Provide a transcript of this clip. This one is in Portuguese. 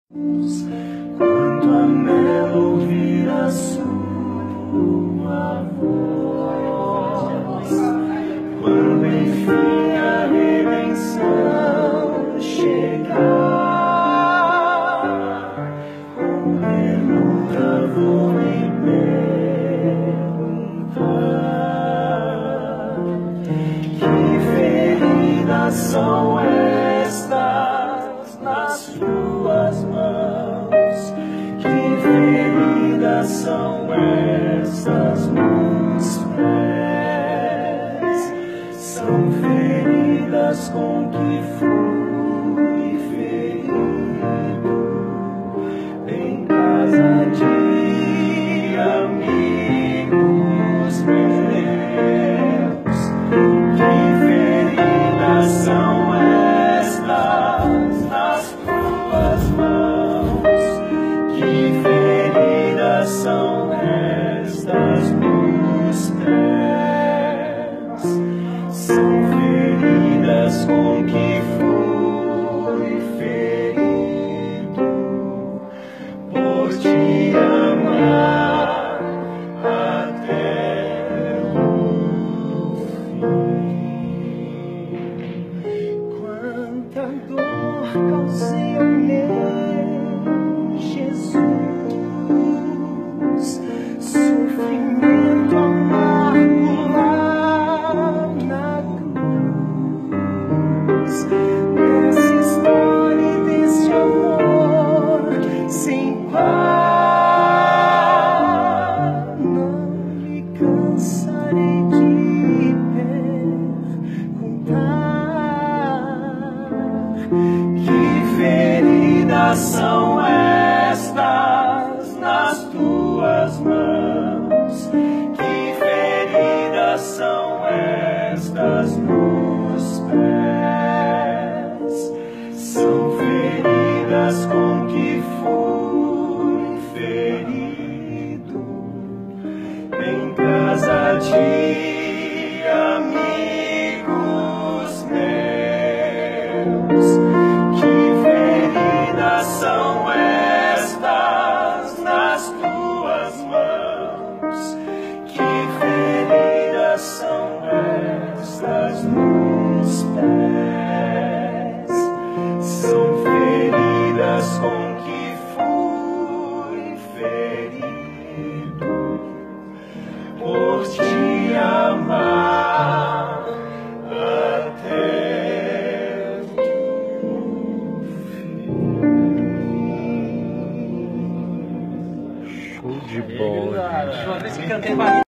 Quanto anelo ouvir a sua voz, quando enfim a redenção chegar, correr nunca vou me perguntar que feridas são estas nas tuas mãos, que feridas são estas nos pés, são feridas com que fui ferido em casa de amigos meus. Que feridas são estas nas tuas mãos? Que feridas são estas nos pés? São feridas com que fui ferido por te amar até o fim. Quanta dor causei ao meu Jesus, sofrimento amargo lá na cruz, dessa história e desse amor sem par, não me cansarei de perguntar que feridas são estas nas tuas mãos, que feridas são estas nos pés, são feridas com que fui ferido em casa de amigos meus. Que feridas são estas nas tuas mãos? Que feridas são estas nos pés? São feridas com que fui ferido por te amar até o fim. Show de bola, gente. Uma vez que cantei